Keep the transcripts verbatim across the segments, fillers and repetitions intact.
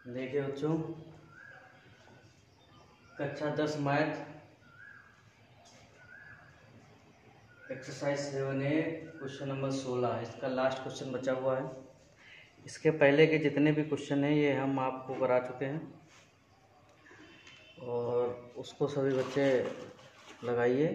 देखिए बच्चों, कक्षा दस math exercise seven A question number सोलह, इसका लास्ट क्वेश्चन बचा हुआ है। इसके पहले के जितने भी क्वेश्चन हैं ये हम आपको करा चुके हैं और उसको सभी बच्चे लगाइए।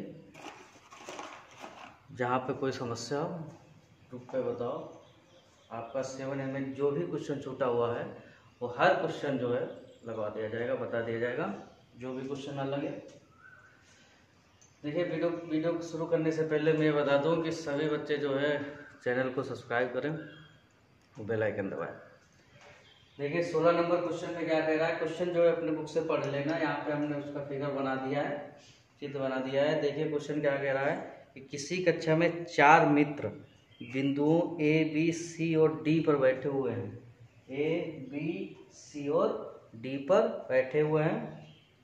जहाँ पे कोई समस्या हो ग्रुप पे बताओ। आपका सेवन ए में जो भी क्वेश्चन छूटा हुआ है वो हर क्वेश्चन जो है लगा दिया जाएगा, बता दिया जाएगा, जो भी क्वेश्चन ना लगे। देखिए, वीडियो वीडियो शुरू करने से पहले मैं ये बता दूं कि सभी बच्चे जो है चैनल को सब्सक्राइब करें और बेल आइकन दबाएं। देखिए, सोलह नंबर क्वेश्चन में क्या कह रहा है। क्वेश्चन जो है अपने बुक से पढ़ लेना। यहाँ पे हमने उसका फिगर बना दिया है, चित्र बना दिया है। देखिए क्वेश्चन क्या कह रहा है कि किसी कक्षा में चार मित्र बिंदुओं ए बी सी और डी पर बैठे हुए हैं। ए बी सी और डी पर बैठे हुए हैं।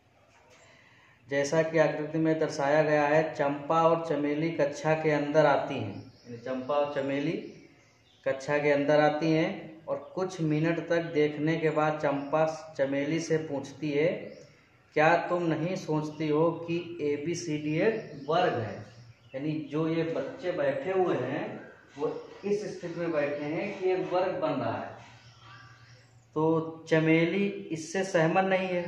जैसा कि आकृति में दर्शाया गया है, चंपा और चमेली कक्षा के अंदर आती हैं। चंपा और चमेली कक्षा के अंदर आती हैं और कुछ मिनट तक देखने के बाद चंपा चमेली से पूछती है, क्या तुम नहीं सोचती हो कि ए बी सी डी एक वर्ग है। यानी जो ये बच्चे बैठे हुए हैं वो इस स्थिति में बैठे हैं कि एक वर्ग बन रहा है। तो चमेली इससे सहमत नहीं है।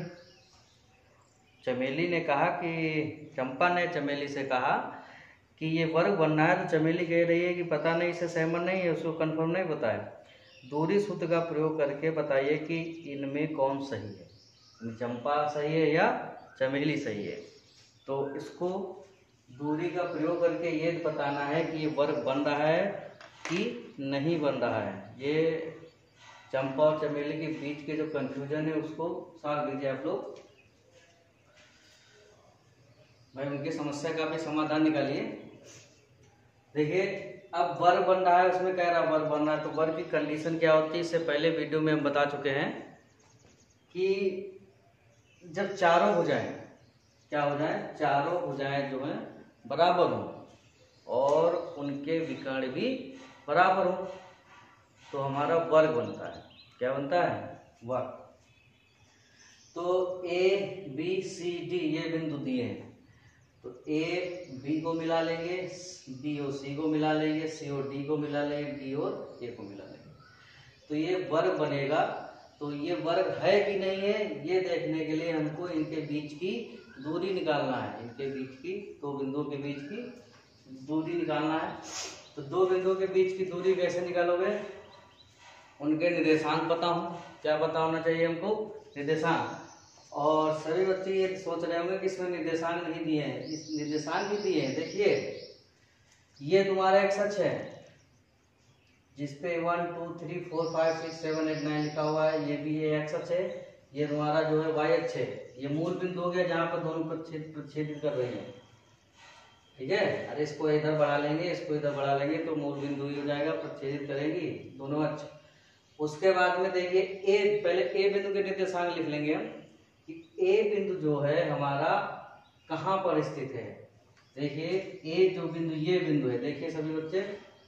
चमेली ने कहा कि चंपा ने चमेली से कहा कि ये वर्ग बनना है, तो चमेली कह रही है कि पता नहीं, इससे सहमत नहीं है, उसको कंफर्म नहीं पता है। दूरी सूत्र का प्रयोग करके बताइए कि इनमें कौन सही है, चंपा सही है या चमेली सही है। तो इसको दूरी का प्रयोग करके ये बताना है कि ये वर्ग बन रहा है कि नहीं बन रहा है। ये चंपा और चमेली के बीच के जो कंफ्यूजन है उसको सॉल्व कीजिए आप लोग। भाई उनकी समस्या का भी समाधान निकालिए। देखिए, अब वर्ग बन रहा है, उसमें कह रहा वर्ग बन रहा है, तो वर्ग की कंडीशन क्या होती है इससे पहले वीडियो में हम बता चुके हैं कि जब चारों भुजाएं क्या हो जाए, चारों भुजाएं जो हैं बराबर हो और उनके विकर्ण भी बराबर हो तो हमारा वर्ग बनता है। क्या बनता है? वर्ग। तो ए बी सी डी ये बिंदु दिए हैं, तो ए बी को मिला लेंगे, बी और सी को मिला लेंगे, सी और डी को मिला लेंगे, डी और ए को मिला लेंगे, तो ये वर्ग बनेगा। तो ये वर्ग है कि नहीं है ये देखने के लिए हमको इनके बीच की दूरी निकालना है। इनके बीच की, दो बिंदुओं के बीच की दूरी निकालना है। तो दो बिंदुओं के बीच की दूरी कैसे निकालोगे? उनके निर्देशांक पता हो। क्या पता होना चाहिए हमको? निर्देशांक। और सभी बच्चे ये सोच रहे होंगे कि इसमें निर्देशांक नहीं दिए हैं। इस निर्देशांक भी दिए हैं। देखिए, ये तुम्हारा एक्स अक्ष है जिसपे one two three four five six seven eight nine लिखा हुआ है। ये भी ये एक्स अक्ष है। ये तुम्हारा जो है वाई अक्ष है। ये मूल बिंदु हो गया जहाँ पर दोनों प्रतिच्छेदित कर रहे हैं। ठीक है। अरे इसको इधर बढ़ा लेंगे, इसको इधर बढ़ा लेंगे तो मूल बिंदु ही हो जाएगा, प्रतिच्छेदित करेंगी दोनों अक्ष। उसके बाद में देखिए, ए पहले ए बिंदु के निर्देशांक लिख लेंगे हम कि ए बिंदु जो है हमारा कहाँ पर स्थित है। देखिए, ए जो बिंदु, ये बिंदु है। देखिए सभी बच्चे,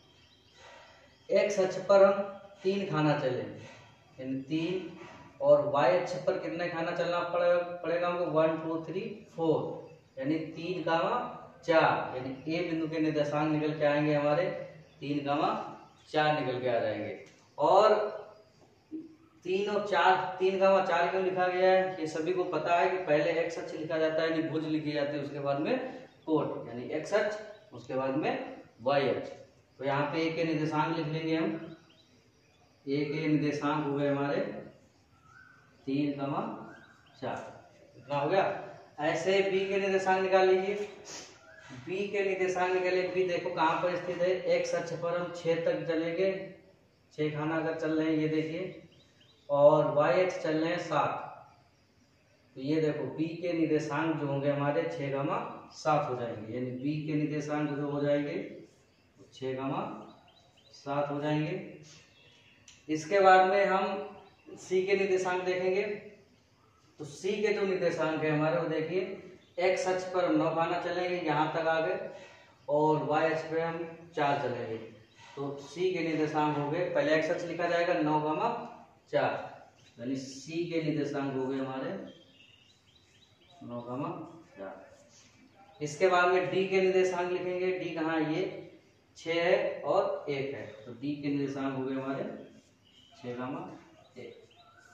एक्स अक्ष पर हम तीन खाना चले, यानी तीन, और वाई अक्ष पर कितने खाना चलना पड़ेगा पड़ेगा हमको? वन टू थ्री फोर, यानी तीन गामा चार, यानी ए बिंदु के निर्देशांक निकल के आएंगे हमारे तीन गामा चार निकल के आ जाएंगे। और तीन और चार, तीन गामा चार क्यों लिखा गया है ये सभी को पता है कि पहले एक्स अक्ष लिखा जाता है, यानी भुज लिखी जाती है, उसके बाद में कोण, यानी एक्स अक्ष, उसके बाद में वाई अक्ष। तो यहाँ पे ए के निर्देशांक लिख लेंगे हम। ए के निर्देशांक हो गए हमारे तीन गामा चार। इतना हो गया। ऐसे बी के निर्देशांक निकाल लीजिए। बी के निर्देशांक निकालिए। बी देखो कहाँ पर स्थित है, एक्स अक्ष पर हम छः तक चलेंगे, छः खाना अगर चल रहे हैं ये देखिए, और वाई अक्ष चल रहे हैं सात। तो ये देखो बी के निर्देशांक जो होंगे हमारे छः गामा सात हो जाएंगे, यानी बी के निर्देशांक जो हो जाएंगे छः गामा सात हो जाएंगे। इसके बाद में हम सी के निर्देशांक देखेंगे। तो सी के जो निर्देशांक है हमारे वो देखिए, एक्स अक्ष पर हम नौ खाना चलेंगे, यहाँ तक आ गए, और वाई अक्ष पे हम चार चलेंगे। तो सी के निर्देशांक हो गए, पहले एक्स अक्ष लिखा जाएगा नौ गामा चार, यानी सी के निर्देशांक हो गए हमारे नौ कमा चार। इसके बाद में डी के निर्देशांक लिखेंगे। डी कहाँ है? ये छः है और एक है, तो डी के निर्देशांक हो गए हमारे छः कमा एक।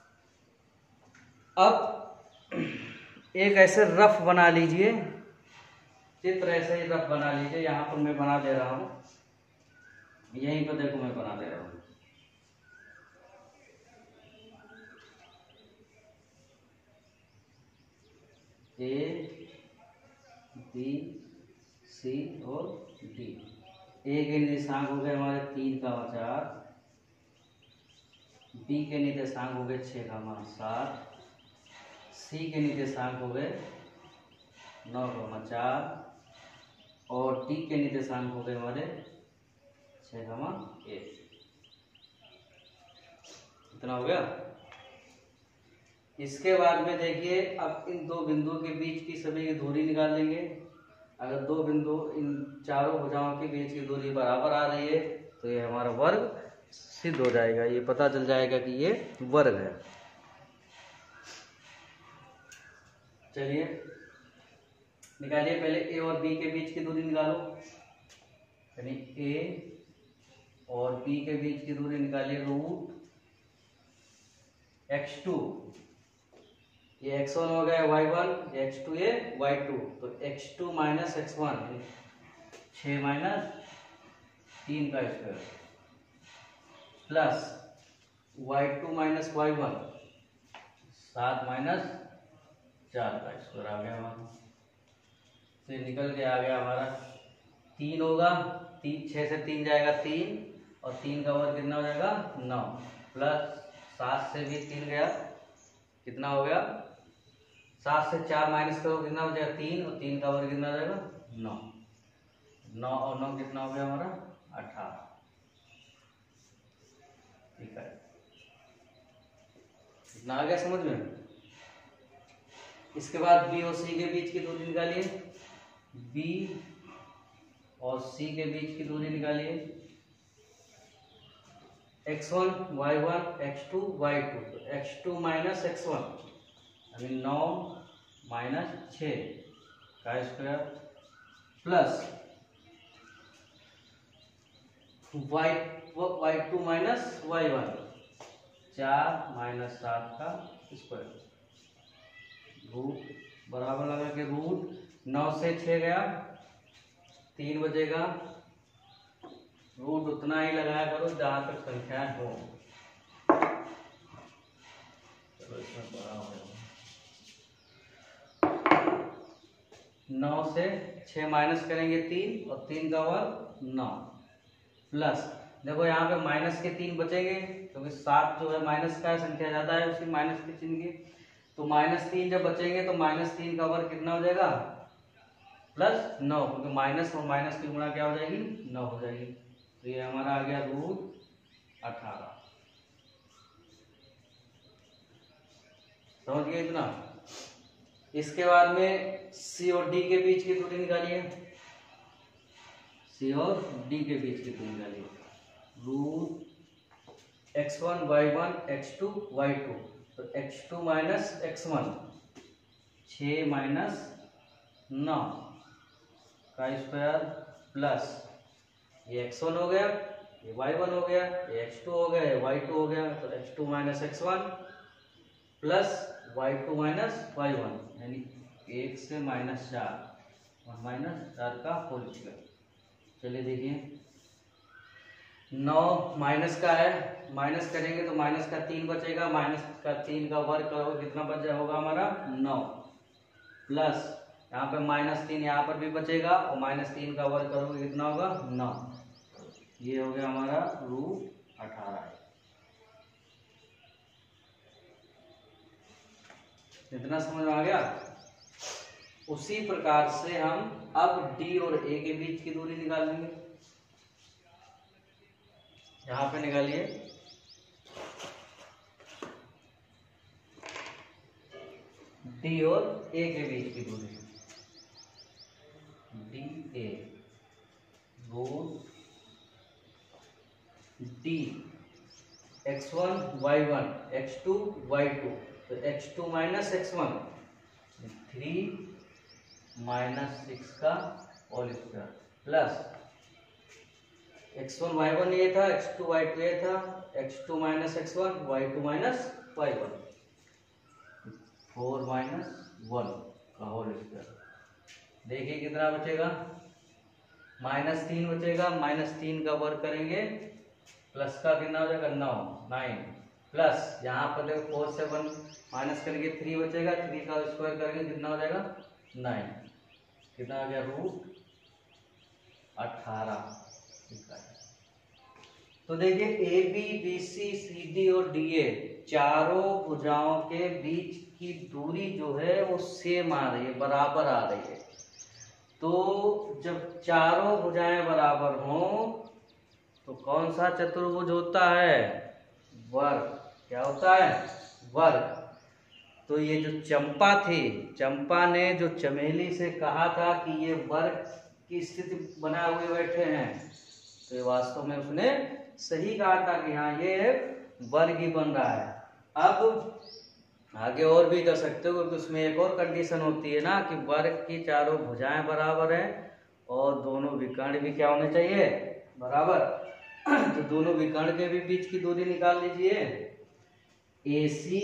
अब एक ऐसे रफ बना लीजिए, चित्र ऐसे ही रफ बना लीजिए। यहाँ पर मैं बना दे रहा हूँ, यहीं पर देखो मैं बना दे रहा हूँ। ए बी सी और डी। ए के निर्देशांक हो गए हमारे तीन का चार, बी के निर्देशांक हो गए छः का सात, सी के निर्देशांक हो गए नौ का चार और डी के निर्देशांक हो गए हमारे छः का एक। इतना हो गया। इसके बाद में देखिए, अब इन दो बिंदुओं के बीच की सभी की दूरी निकाल लेंगे। अगर दो बिंदु इन चारों भुजाओं के बीच की दूरी बराबर आ रही है तो ये हमारा वर्ग सिद्ध हो जाएगा, ये पता चल जाएगा कि ये वर्ग है। चलिए निकालिए, पहले ए और बी के बीच की दूरी निकालो। यानी ए और बी के बीच की दूरी निकालिए रूट एक्स टू, ये एक्स वन हो गया वाई वन, एक्स टू ये वाई टू, तो X two minus X one छः माइनस तीन का square plus Y two minus Y one सात माइनस चार का स्क्वायर आ गया हमारा। तो ये निकल के आ गया हमारा तीन होगा, तीन छः से तीन जाएगा तीन और तीन का वर्ग कितना हो जाएगा नौ, प्लस सात से भी तीन गया कितना हो गया, सात से चार माइनस करो कितना हो जाएगा तीन और तीन का वर्ग कितना हो जाएगा नौ, नौ और नौ कितना हो गया हमारा अठारह। ठीक है, इतना आ गया समझ में। इसके बाद बी और सी के बीच की दूरी निकालिए, बी और सी के बीच की दूरी निकालिए। X one Y one X two Y two, तो X two minus X one यानी नौ माइनस छः का square plus Y Y two minus Y one चार माइनस सात का स्क्वायर, रूट बराबर लगा के रूट नौ से छः गया तीन बचेगा, रूट उतना ही लगाया करो जहां तक संख्या हो। चलो इसमें बड़ा हो जाएगा, नौ से छः माइनस करेंगे तीन और तीन का वर्ग नौ प्लस, देखो यहाँ पे माइनस के तीन बचेंगे क्योंकि सात जो है माइनस का संख्या ज्यादा है उसकी माइनस के चिन्ह की, तो माइनस तीन जब बचेंगे तो माइनस तीन का वर्ग कितना हो जाएगा प्लस नौ, क्योंकि माइनस और माइनस की गुणा क्या हो जाएगी नौ हो जाएगी। तो ये हमारा आ गया रूट अठारह। समझ गए इतना। इसके बाद में सी और डी के बीच की दूरी निकालिए, सी और डी के बीच की दूरी निकालिए, root X one Y one X two Y two, तो X two minus X one छः माइनस नौ का स्क्वायर प्लस ये एक्स वन हो गया, ये वाई वन हो गया, ये एक्स टू हो गया, ये वाई टू हो गया, तो X two minus X one plus Y two minus Y one यानी एक से माइनस चार और माइनस चार का होल स्क्वायर। चलिए देखिए, नौ माइनस का है, माइनस करेंगे तो माइनस का तीन बचेगा, माइनस का तीन का वर्ग करोगे कितना बच होगा हमारा नौ, प्लस यहाँ पे माइनस तीन यहाँ पर भी बचेगा और माइनस तीन का वर्ग करोगे कितना होगा नौ, ये हो गया हमारा रूट अठारह। इतना समझ में आ गया। उसी प्रकार से हम अब डी और ए के बीच की दूरी निकाल लेंगे। यहां पे निकालिए, डी और ए के बीच की दूरी, D A root D X one Y one X two Y two, तो X two minus X one three minus six का whole square plus X one Y one ये था, एक्स टू वाई टू ये था, X two minus X one Y two minus Y one, four minus one का whole square. देखिए कितना बचेगा, minus तीन बचेगा, माइनस तीन का वर्ग करेंगे प्लस का कितना हो जाएगा नौ, नाइन प्लस यहाँ पर देखो फोर से वन माइनस करेंगे थ्री बचेगा, थ्री का स्क्वायर करेंगे कितना हो जाएगा नाइन, कितना आ गया रूट अठारह। तो देखिए A B B C C D और डी ए चारों भुजाओं के बीच की दूरी जो है वो सेम आ रही है, बराबर आ रही है। तो जब चारों भुजाएं बराबर हों तो कौन सा चतुर्भुज होता है, वर्ग। क्या होता है, वर्ग। तो ये जो चंपा थी, चंपा ने जो चमेली से कहा था कि ये वर्ग की स्थिति बनाए हुए बैठे हैं, तो ये वास्तव में उसने सही कहा था कि हाँ ये वर्ग ही बन रहा है। अब आगे और भी कर सकते हो, क्योंकि उसमें एक और कंडीशन होती है ना कि वर्ग की चारों भुजाएं बराबर है और दोनों विकर्ण भी क्या होने चाहिए, बराबर। तो दोनों विकर्ण के भी बीच की दूरी निकाल लीजिए, ए सी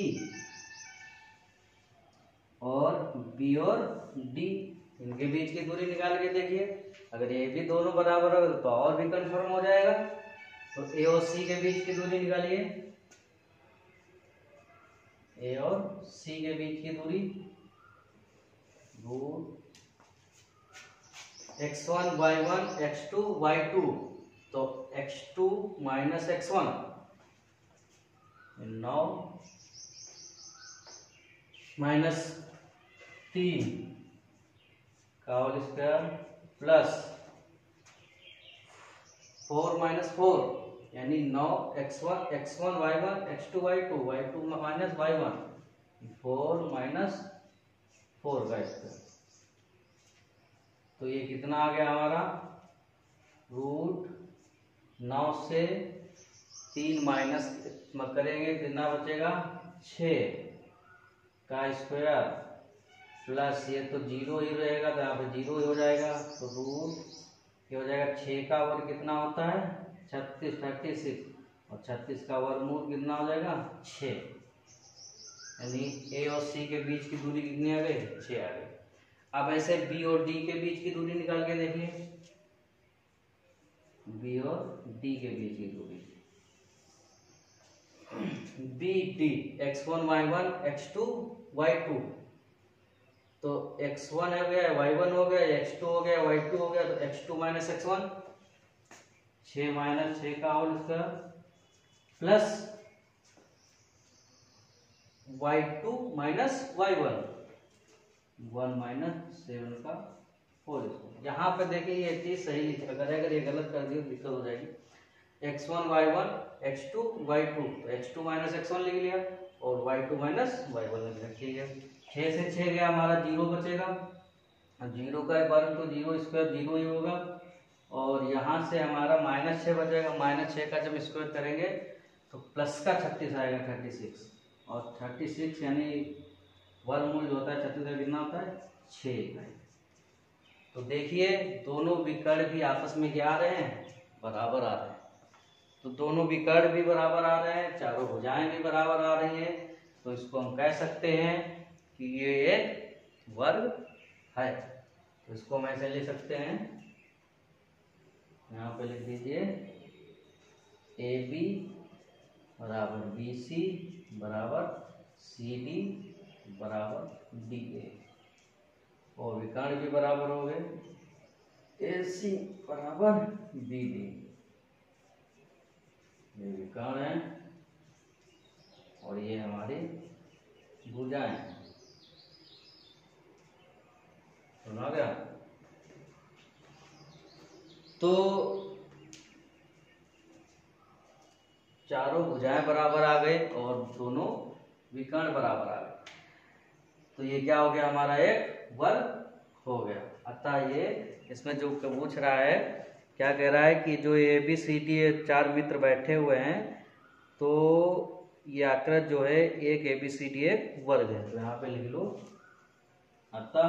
और बी और डी, इनके बीच की दूरी निकाल के देखिए। अगर ये भी दोनों बराबर हो तो और भी कन्फर्म हो जाएगा। तो ए और सी के बीच की दूरी निकालिए, ए और सी के बीच की दूरी root X one Y one X two Y two, तो X two minus X one नौ माइनस तीन का whole square plus four minus four यानी नौ X one X one Y one X two Y two Y two minus Y one, four minus four का square. तो ये कितना आ गया हमारा, रूट नौ से तीन माइनस करेंगे कितना बचेगा, छ का स्क्वायर प्लस ये तो जीरो ही रहेगा, तो यहाँ पे जीरो ही हो जाएगा। तो रूट ये हो जाएगा छः का वर्ग कितना होता है छत्तीस, थर्टी सिक्स, और छत्तीस का वर्गमूल कितना हो जाएगा छः, यानी ए और सी के बीच की दूरी कितनी आ गई, छः आ गई। अब ऐसे बी और डी के बीच की दूरी निकाल के देखिए, बी और डी के बीच की दूरी, B D X one Y one X two Y two, तो एक्स वन हो गया वाई वन हो गया, एक्स टू हो गया वाई टू हो गया, तो X two minus X one, छः माइनस छः का whole square plus Y two minus Y one, one minus seven का होल स्क्वायर। यहाँ पे देखिए ये चीज सही लिखा, अगर अगर ये गलत कर दिया दिक्कत हो जाएगी। X one Y one X two Y two, तो X two minus X one लिख लिया और Y two minus Y one लिख लिया। छः से छः गया हमारा जीरो बचेगा, जीरो का वर्ग तो जीरो स्क्वायर जीरो ही होगा, और यहाँ से हमारा माइनस छः बचेगा, माइनस छः का जब स्क्वायर करेंगे तो प्लस का छत्तीस आएगा थर्टी सिक्स, और थर्टी सिक्स यानी वर्गमूल जो होता है छत्तीस का कितना होता है छः। तो देखिए दोनों विकर्ण भी आपस में क्या आ रहे हैं, बराबर आ रहे हैं। तो दोनों विकर्ण भी बराबर आ रहे हैं, चारों भुजाएं भी बराबर आ रही हैं, तो इसको हम कह सकते हैं कि ये एक वर्ग है। तो इसको हम ऐसे ले सकते हैं, यहाँ पे लिख दीजिए ए बी बराबर बी सी बराबर सी डी बराबर डी ए, और विकर्ण भी बराबर हो गए, ए सी बराबर बी डी, ये विकर्ण है और ये हमारी भुजाएं। सुना गया? तो चारों भुजाएं बराबर आ गए और दोनों विकर्ण बराबर आ गए, तो ये क्या हो गया, हमारा एक वर्ग हो गया। अतः ये इसमें जो पूछ रहा है, क्या कह रहा है कि जो ए बी सी डी चार मित्र बैठे हुए हैं, तो ये आकृति जो है एक ए बी सी डी एक वर्ग है, तो यहाँ पे लिख लो अतः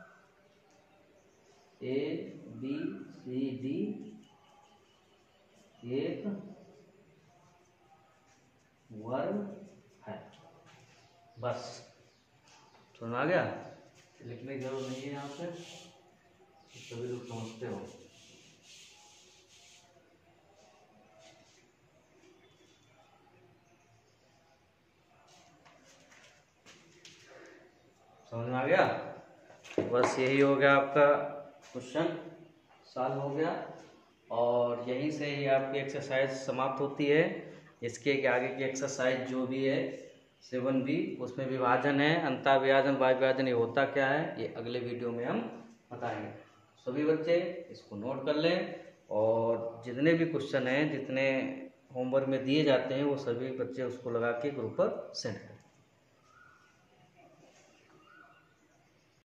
ए बी सी डी एक वर्ग है। बस समझ आ गया, लिखने की जरूरत नहीं है यहाँ पे, सभी लोग समझते हो। समझ में आ गया। बस यही हो गया आपका क्वेश्चन सॉल्व हो गया, और यहीं से ही आपकी एक्सरसाइज समाप्त होती है। इसके आगे की एक्सरसाइज जो भी है सेवन बी, उसमें विभाजन है, अंतःविभाजन, वायुविभाजन, ये होता क्या है ये अगले वीडियो में हम बताएंगे। सभी बच्चे इसको नोट कर लें, और जितने भी क्वेश्चन हैं, जितने होमवर्क में दिए जाते हैं, वो सभी बच्चे उसको लगा के ग्रुप पर सेंड करें।